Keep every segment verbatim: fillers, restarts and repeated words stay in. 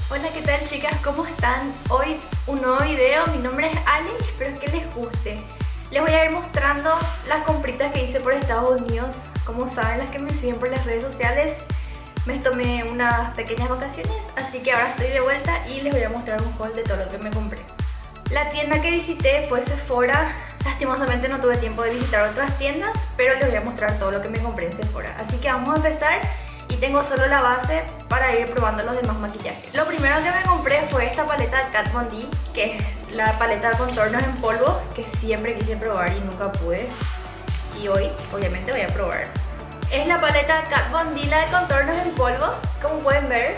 Hola, ¿qué tal chicas? ¿Cómo están? Hoy un nuevo video, mi nombre es Ale, espero que les guste. Les voy a ir mostrando las compritas que hice por Estados Unidos. Como saben, las que me siguen por las redes sociales, me tomé unas pequeñas vacaciones, así que ahora estoy de vuelta y les voy a mostrar un haul de todo lo que me compré. La tienda que visité fue Sephora. Lastimosamente no tuve tiempo de visitar otras tiendas, pero les voy a mostrar todo lo que me compré en Sephora. Así que vamos a empezar. Y tengo solo la base para ir probando los demás maquillajes. Lo primero que me compré fue esta paleta Kat Von D, que es la paleta de contornos en polvo, que siempre quise probar y nunca pude. Y hoy, obviamente, voy a probar. Es la paleta Kat Von D, la de contornos en polvo. Como pueden ver,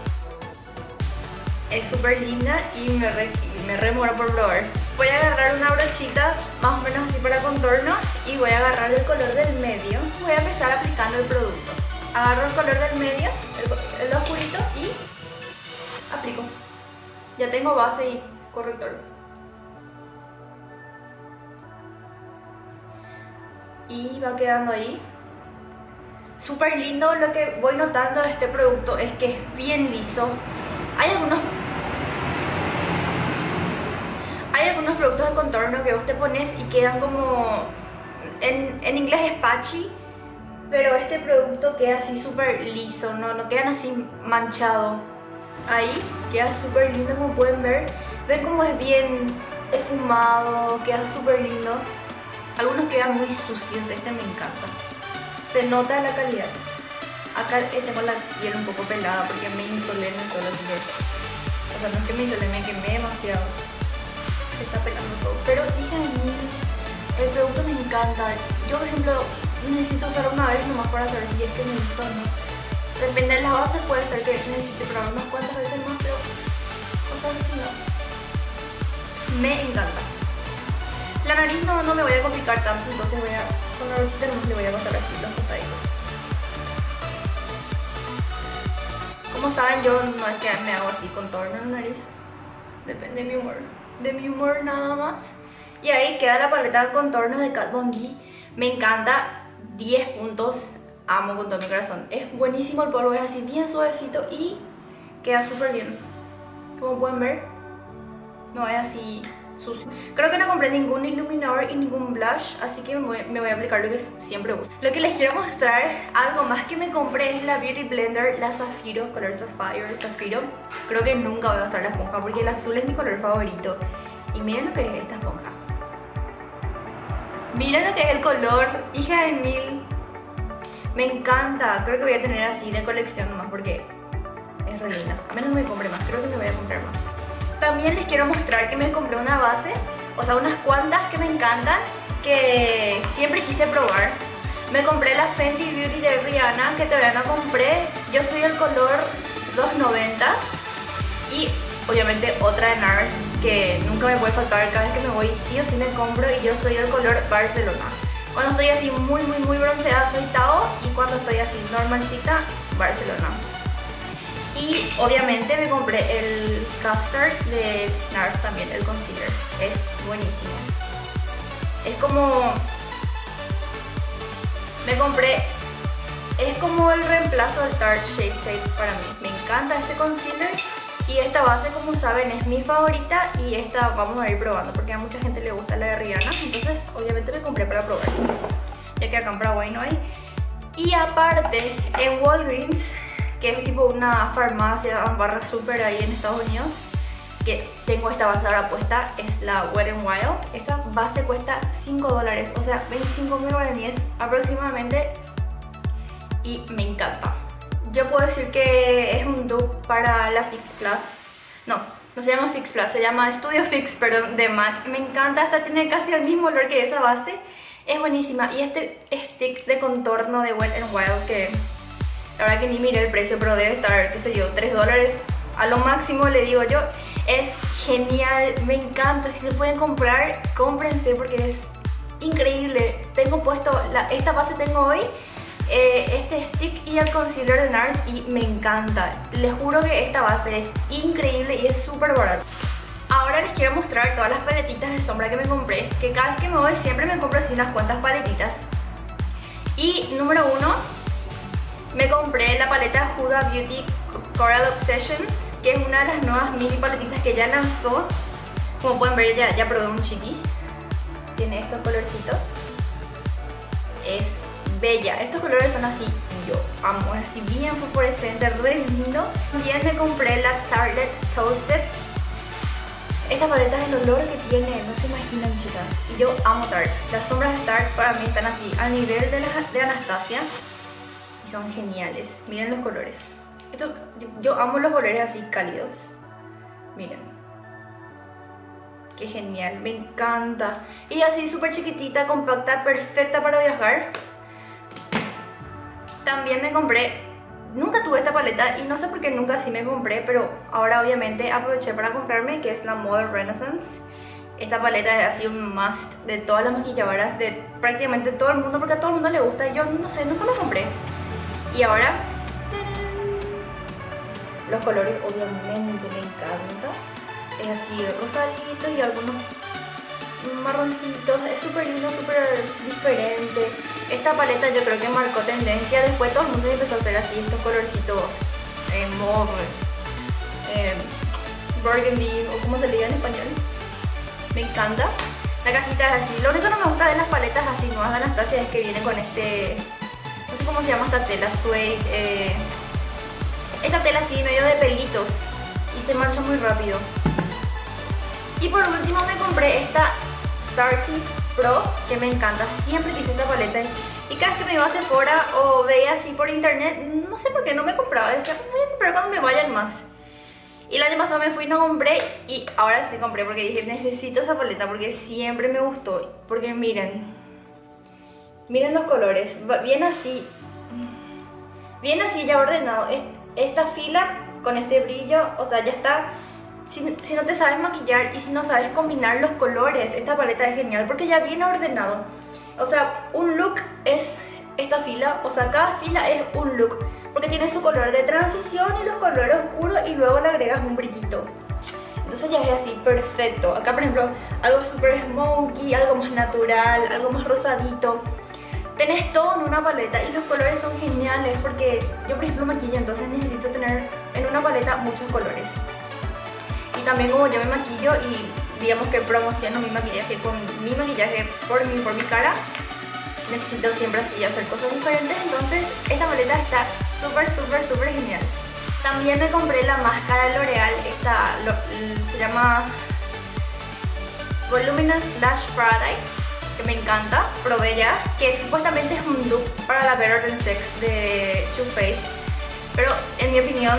es súper linda y me, re, y me remoro por probar. Voy a agarrar una brochita, más o menos así para contorno, y voy a agarrar el color del medio. Voy a empezar aplicando el producto. Agarro el color del medio, el, el oscurito, y aplico. Ya tengo base y corrector. Y va quedando ahí. Súper lindo. Lo que voy notando de este producto es que es bien liso. Hay algunos, hay algunos productos de contorno que vos te pones y quedan como... En, en inglés es patchy. Pero este producto queda así súper liso, ¿no? No quedan así manchado. Ahí queda súper lindo, como pueden ver. Ven cómo es bien esfumado, queda súper lindo. Algunos quedan muy sucios, este me encanta. Se nota la calidad. Acá tengo la piel un poco pelada porque me insolé en el suelo. O sea, no es que me insolé, me quemé demasiado. Se está pelando todo. Pero fíjense, el producto me encanta. Yo, por ejemplo, necesito usar una vez nomás para saber si es que me gusta o no. Depende de las bases, puede ser que necesite probar unas cuantas veces más, pero cosas así no. Me encanta. La nariz no, no me voy a complicar tanto, entonces voy a, con la brujita nomás le voy a pasar así los costaditos. Como saben, yo no es que me hago así contorno en la nariz. Depende de mi humor. De mi humor nada más. Y ahí queda la paleta de contorno de Kat Von D. Me encanta. diez puntos, amo con todo mi corazón. Es buenísimo, el polvo es así bien suavecito y queda súper bien. Como pueden ver, no es así sucio. Creo que no compré ningún iluminador y ningún blush, así que me voy, me voy a aplicar lo que siempre uso. Lo que les quiero mostrar, algo más que me compré, es la Beauty Blender, la Zafiro, color Sapphire, Zafiro. Creo que nunca voy a usar la esponja porque el azul es mi color favorito. Y miren lo que es esta esponja. Miren lo que es el color, hija de mil. Me encanta. Creo que voy a tener así de colección nomás porque es re linda. A menos me compre más, creo que me voy a comprar más. También les quiero mostrar que me compré una base, o sea, unas cuantas que me encantan, que siempre quise probar. Me compré la Fenty Beauty de Rihanna, que todavía no compré. Yo soy el color dos noventa. Y obviamente otra de NARS, que nunca me puede faltar. Cada vez que me voy sí o sí me compro, y yo soy el color Barcelona. Cuando estoy así muy muy muy bronceada soy Tao, y cuando estoy así normalcita, Barcelona. Y obviamente me compré el Custard de NARS también, el concealer. Es buenísimo. Es como... Me compré... Es como el reemplazo del Tarte Shape Tape para mí. Me encanta este concealer. Y esta base, como saben, es mi favorita, y esta vamos a ir probando porque a mucha gente le gusta la de Rihanna. Entonces obviamente me compré para probar, ya que acá en Paraguay no hay. Y aparte, en Walgreens, que es tipo una farmacia barra super ahí en Estados Unidos, que tengo esta base ahora puesta, es la Wet n Wild. Esta base cuesta cinco dólares, o sea veinticinco mil guaraníes aproximadamente, y me encanta. Yo puedo decir que es un dupe para la Fix Plus. No, no se llama Fix Plus, se llama Studio Fix, perdón, de MAC. Me encanta, esta tiene casi el mismo olor que esa base. Es buenísima. Y este stick de contorno de Wet n Wild, que la verdad que ni miré el precio, pero debe estar, qué sé yo, tres dólares a lo máximo, le digo yo. Es genial, me encanta. Si se pueden comprar, cómprense porque es increíble. Tengo puesto, la, esta base tengo hoy, Eh, este stick y el concealer de NARS, y me encanta. Les juro que esta base es increíble y es súper barata. Ahora les quiero mostrar todas las paletitas de sombra que me compré, que cada vez que me voy siempre me compro así unas cuantas paletitas. Y número uno, me compré la paleta Huda Beauty Coral Obsessions, que es una de las nuevas mini paletitas que ya lanzó. Como pueden ver, ya, ya probé un chiqui. Tiene estos colorcitos. Es bella. Estos colores son así, yo amo, es así bien fosforescente, re lindo. También me compré la Target Toasted. Esta paleta es el olor que tiene, no se imaginan, chicas. Y yo amo Tarte. Las sombras de Tarte para mí están así, al nivel de, la, de Anastasia. Y son geniales. Miren los colores. Esto, yo, yo amo los colores así cálidos. Miren. Qué genial, me encanta. Y así súper chiquitita, compacta, perfecta para viajar. También me compré, nunca tuve esta paleta y no sé por qué nunca sí me compré, pero ahora obviamente aproveché para comprarme, que es la Model Renaissance. Esta paleta es así un must de todas las maquilladoras, de prácticamente todo el mundo, porque a todo el mundo le gusta y yo no sé, nunca lo compré. Y ahora, los colores obviamente me encantan. Es así rosadito y algunos marroncitos, es súper lindo, súper diferente. Esta paleta yo creo que marcó tendencia, después todo el mundo empezó a hacer así estos colorcitos eh, mauve, eh, burgundy o como se le diga en español. Me encanta. La cajita es así. Lo único que no me gusta de las paletas así nuevas de Anastasia es que viene con este, no sé cómo se llama esta tela, suede, eh, esta tela así medio de pelitos y se mancha muy rápido. Y por último me compré esta Tarte Pro, que me encanta, siempre quise esta paleta y cada vez que me iba a Sephora o veía así por internet, no sé por qué no me compraba, decía, me voy a comprar cuando me vayan más. Y el año pasado me fui y no compré y ahora sí compré porque dije, necesito esa paleta porque siempre me gustó. Porque miren, miren los colores, bien así, bien así ya ordenado, esta fila con este brillo, o sea ya está. Si, si no te sabes maquillar y si no sabes combinar los colores, esta paleta es genial porque ya viene ordenado. O sea, un look es esta fila, o sea, cada fila es un look porque tiene su color de transición y los colores oscuros y luego le agregas un brillito. Entonces ya es así, perfecto. Acá por ejemplo, algo súper smoky, algo más natural, algo más rosadito. Tenés todo en una paleta y los colores son geniales porque yo por ejemplo maquillo, entonces necesito tener en una paleta muchos colores. Y también como yo me maquillo y digamos que promociono mi maquillaje con mi maquillaje por mí, por mi cara, necesito siempre así hacer cosas diferentes, entonces esta paleta está súper súper súper genial. También me compré la máscara de L'Oreal, esta lo, se llama Voluminous Lash Paradise, que me encanta, probé ya, que supuestamente es un dupe para la Better Than Sex de Too Faced, pero en mi opinión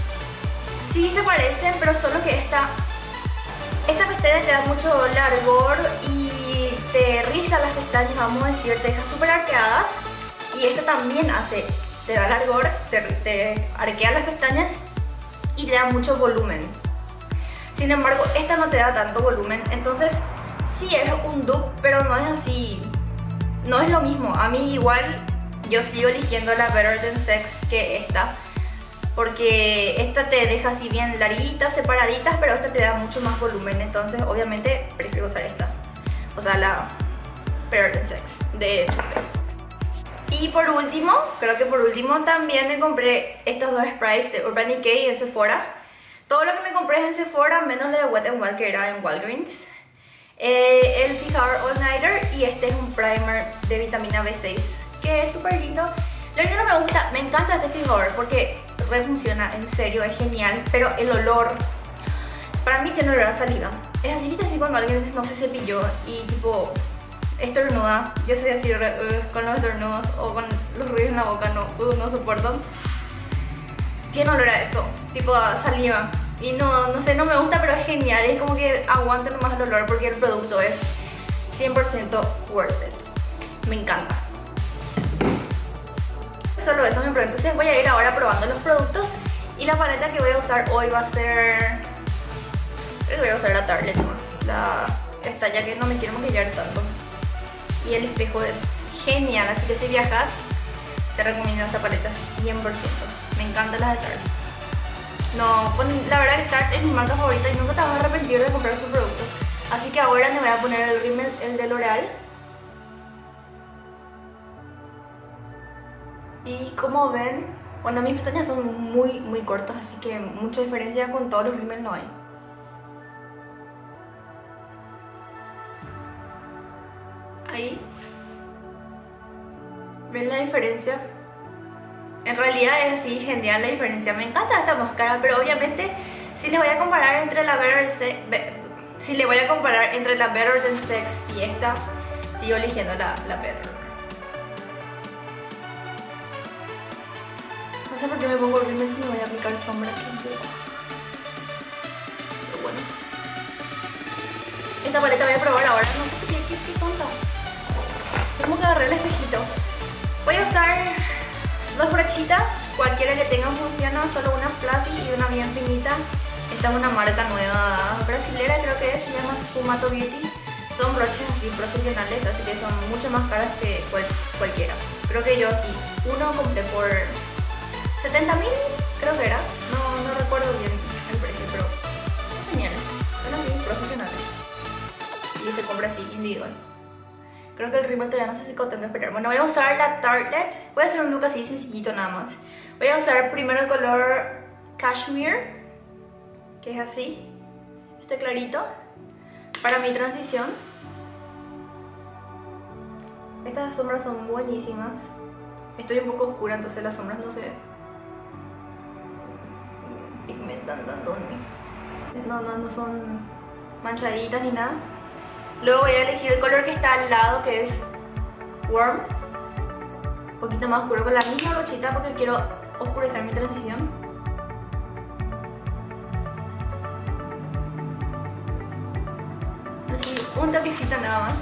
sí se parecen, pero solo que esta esta pestaña te da mucho largor y te riza las pestañas, vamos a decir, te deja súper arqueadas. Y esta también hace, te da largor, te, te arquea las pestañas y te da mucho volumen. Sin embargo, esta no te da tanto volumen, entonces sí es un dupe, pero no es así, no es lo mismo. A mí igual, yo sigo eligiendo la Better Than Sex que esta, porque esta te deja así bien larguitas, separaditas, pero esta te da mucho más volumen, entonces obviamente prefiero usar esta, o sea la Better Than Sex de Too Faced. Y por último, creo que por último también me compré estos dos sprays de Urban Decay en Sephora. Todo lo que me compré es en Sephora, menos lo de Wet n Wild que era en Walgreens. eh, El Fijador All Nighter y este es un primer de vitamina B seis, que es súper lindo. Lo que no me gusta, me encanta este fijador porque re funciona, en serio, es genial, pero el olor, para mí tiene olor a saliva. Es así, viste, así cuando alguien no se cepilló y tipo estornuda, yo soy así re, uh, con los estornudos o con los ruidos en la boca, no, uh, no soporto. Tiene olor a eso, tipo a saliva. Y no, no sé, no me gusta, pero es genial, es como que aguanta nomás el olor porque el producto es cien por ciento worth it. Me encanta. Solo eso me probé, entonces voy a ir ahora probando los productos. Y la paleta que voy a usar hoy va a ser, creo que voy a usar la Target más, la, esta, ya que no me quiero maquillar tanto. Y el espejo es genial, así que si viajas te recomiendo esta paleta cien por ciento. Me encantan las de Target. No, la verdad que Tarte es mi marca favorita y nunca te vas a arrepentir de comprar sus productos. Así que ahora me voy a poner el rímel, el de L'Oreal. Y como ven, Bueno, mis pestañas son muy, muy cortas, así que mucha diferencia con todos los rímel no hay. Ahí. ¿Ven la diferencia? En realidad es así, genial la diferencia. Me encanta esta máscara, pero obviamente si les voy a comparar entre la Better Sex, si le voy a comparar entre la Better Than Sex y esta, sigo eligiendo la, la Better. No sé por qué me pongo el rímel si me voy a aplicar sombra aquí. Pero bueno. Esta paleta voy a probar ahora. No sé qué, qué, qué tonta. Tengo que agarrar el espejito. Voy a usar dos brochitas. Cualquiera que tengan funciona. Solo una fluffy y una bien finita. Esta es una marca nueva brasilera, creo que es. Se llama Sfumato Beauty. Son broches así profesionales, así que son mucho más caras que cual, cualquiera. Creo que yo sí. Uno compré por setenta mil, creo que era. No, no recuerdo bien el precio, pero son geniales. Son así, profesionales. Y se compra así, individual. Creo que el rímel todavía no sé si tengo que esperar. Bueno, voy a usar la Tartlet. Voy a hacer un look así sencillito nada más. Voy a usar primero el color Cashmere, que es así. Este clarito. Para mi transición. Estas sombras son buenísimas. Estoy un poco oscura, entonces las sombras no se pigmentan tanto en mí. No, no, no son manchaditas ni nada. Luego voy a elegir el color que está al lado, que es Warm. Un poquito más oscuro con la misma brochita porque quiero oscurecer mi transición. Así, un toquecito nada más.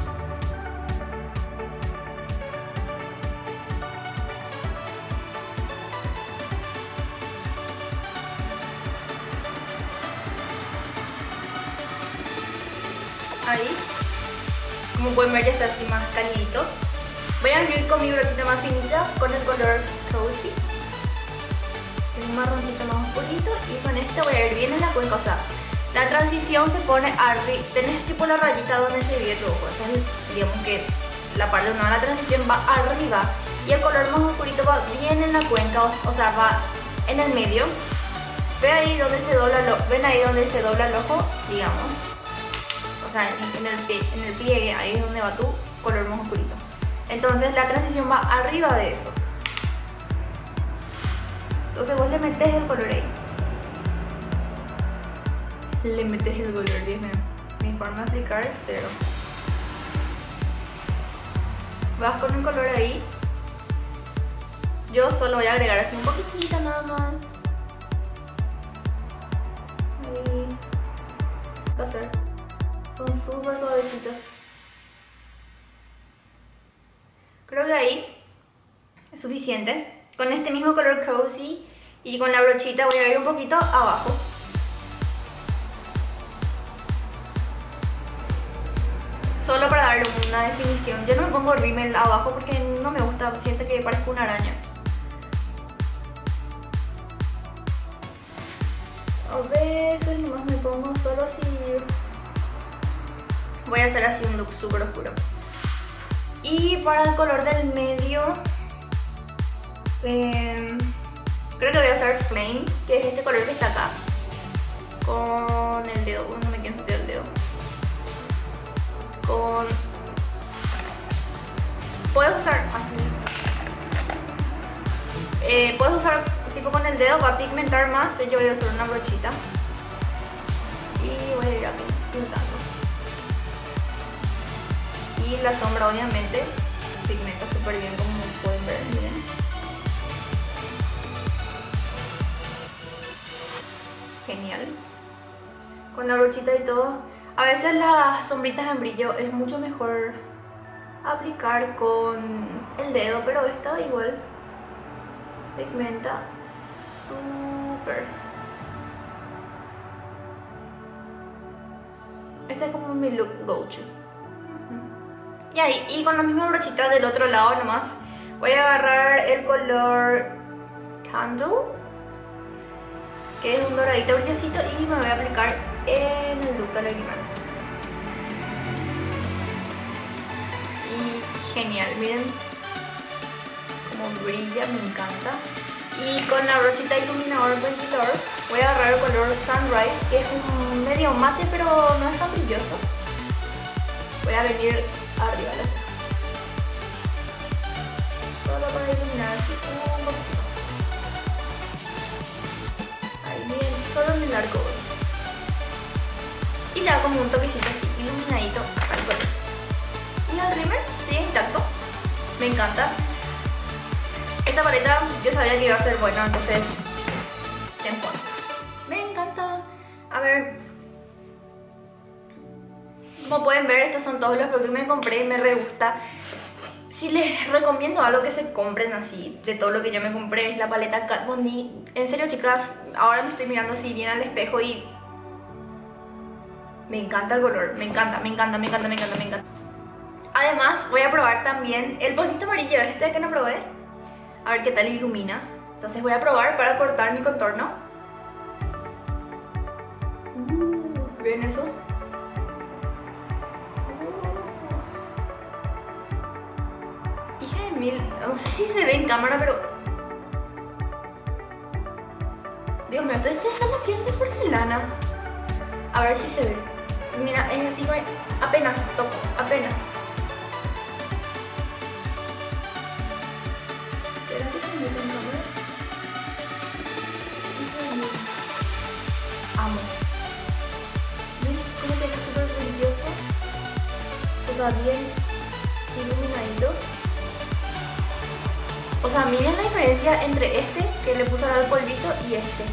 Ahí, como pueden ver ya está así más calidito. Voy a abrir con mi brochita más finita con el color Cozy. Es un marroncito más oscurito y con este voy a ir bien en la cuenca. O sea, la transición se pone arriba, tenés tipo la rayita donde se divide tu ojo. O sea, digamos que la parte de una de la transición va arriba y el color más oscurito va bien en la cuenca, o, o sea, va en el medio. ¿Ven ahí donde se dobla el ojo? ¿Ven ahí donde se dobla el ojo? Digamos. O sea, en el, pie, en el pliegue, ahí es donde va tu color más oscurito. Entonces la transición va arriba de eso. Entonces vos le metes el color ahí. Le metes el color, Dios mío. Mi forma de aplicar es cero. Vas con un color ahí. Yo solo voy a agregar así un poquitito nada más. Ahí. ¿Qué hacer? Son súper suavecitos. Creo que ahí es suficiente. Con este mismo color Cozy y con la brochita voy a ir un poquito abajo. Solo para darle una definición. Yo no me pongo rímel abajo porque no me gusta, siento que parezco una araña. A veces nomás me pongo solo si voy a hacer así un look súper oscuro. Y para el color del medio, eh, creo que voy a usar Flame, que es este color que está acá. Con el dedo, no me quiero ensuciar el dedo. Con... Puedes usar... Eh, puedes usar tipo con el dedo, va a pigmentar más. Yo voy a usar una brochita. Y voy a ir aquí pintando. Y la sombra obviamente pigmenta súper bien, como pueden ver, miren. Genial. Con la brochita y todo. A veces las sombritas en brillo es mucho mejor aplicar con el dedo, pero esta igual pigmenta súper. Este es como mi look go-to. Y ahí, y con la misma brochita del otro lado nomás, voy a agarrar el color Candle, que es un doradito brillosito, y me voy a aplicar en el look de lagrimal. Y genial, miren cómo brilla, me encanta. Y con la brochita iluminador ventilador voy a agarrar el color Sunrise, que es un medio mate pero no es tan brilloso. Voy a venir arriba de la ceja. Solo para iluminar así un poquito. Ahí bien, solo en el arco. Y le hago como un toquecito así, iluminadito para el color. Y el rímel sigue intacto. Me encanta. Esta paleta yo sabía que iba a ser buena, entonces tiempo. Me encanta. A ver, como pueden ver, estos son todos los productos que me compré y me re gusta. Si les recomiendo algo que se compren así, de todo lo que yo me compré, es la paleta Kat Von D. En serio, chicas, ahora me estoy mirando así bien al espejo y me encanta el color, me encanta, me encanta, me encanta, me encanta, me encanta. Además, voy a probar también el bonito amarillo este que no probé. A ver qué tal ilumina. Entonces voy a probar para cortar mi contorno. Uh, ¿Ven eso? Uh. Hija de mil. No sé si se ve en cámara, pero... Dios mío, esto está la piel de porcelana. A ver si se ve. Mira, es así como... Apenas toco, apenas. Amo. Miren cómo queda súper brilloso. Queda bien iluminadito. O sea, miren la diferencia entre este, que le puse ahora el polvito, y este.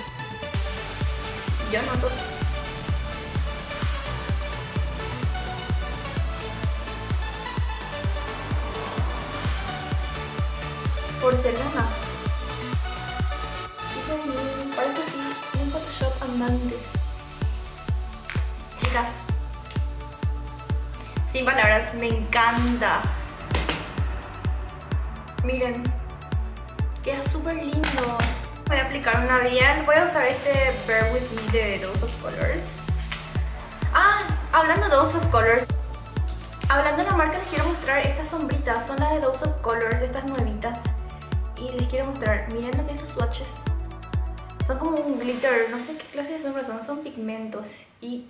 Yo noto. Porcelana. Parece así un Photoshop andante. Chicas, sin palabras, me encanta. Miren, queda súper lindo. Voy a aplicar un labial. Voy a usar este Bear With Me de Dose of Colors. Ah, hablando de Dose of Colors, hablando de la marca, les quiero mostrar estas sombritas. Son las de Dose of Colors, estas nuevitas. Y les quiero mostrar, miren lo que es los swatches. Son como un glitter, no sé qué clase de sombras son, son pigmentos. Y...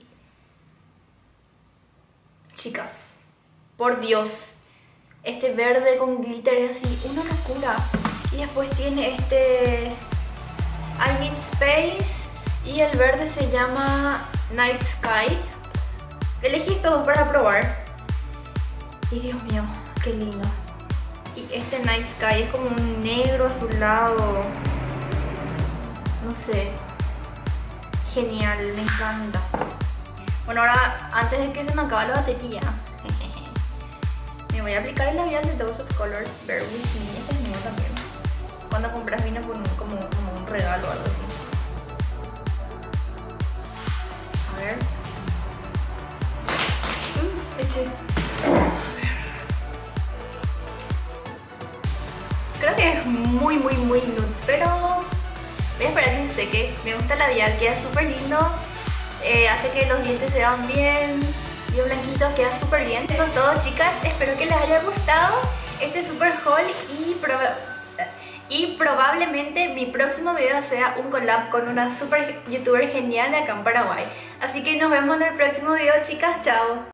chicas, por Dios, este verde con glitter es así, una locura. Y después tiene este I Need Space y el verde se llama Night Sky. Elegí todo para probar. Y Dios mío, qué lindo. Y este Night Sky es como un negro azulado. No sé. Genial, me encanta. Bueno, ahora, antes de que se me acabe la batería, me voy a aplicar el labial de Dose of Colors Bear With Me. Este es mío también. Cuando compras vino con un, como, como un regalo o algo así. A ver. Mm, eché. Creo que es muy, muy, muy nude, pero voy a esperar que se seque. Me gusta el labial, queda súper lindo. Eh, hace que los dientes se vean bien, bien blanquitos, queda súper bien. Eso es todo, chicas. Espero que les haya gustado este super haul y, proba y probablemente mi próximo video sea un collab con una super youtuber genial acá en Paraguay. Así que nos vemos en el próximo video, chicas. Chao.